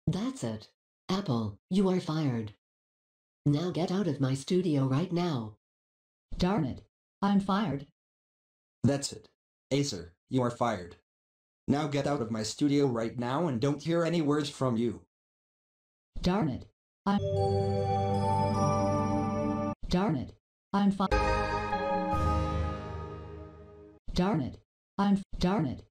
That's it. Apple, you are fired. Now get out of my studio right now. Darn it. I'm fired. That's it. Acer, you are fired. Now get out of my studio right now and don't hear any words from you. Darn it. Darn it. I'm fired. Darn it. Darn it.